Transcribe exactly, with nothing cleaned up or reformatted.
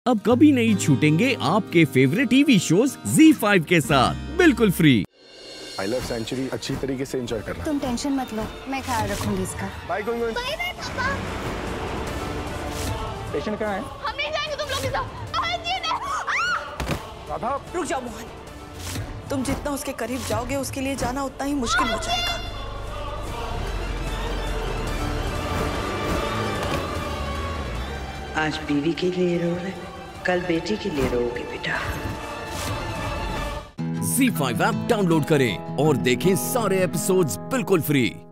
अब कभी नहीं छूटेंगे आपके favourite TV shows Zee five के साथ बिल्कुल फ्री। आई लव सेंचुरी अच्छी तरीके से एंजॉय करना। तुम टेंशन मत लो, मैं ख्याल रखूंगी इसका। Bye going going. Bye bye पापा। पेशेंट कहाँ है? हम नहीं जाएंगे तुम लोग के साथ। राधा रुक जाओ मोहन, तुम जितना उसके करीब जाओगे उसके लिए जाना उतना ही मुश्किल हो जाएगा। आज बीवी के लिए रो रहे, कल बेटी के लिए रोओगे बेटा। ज़ी फाइव ऐप डाउनलोड करें और देखें सारे एपिसोड्स बिल्कुल फ्री।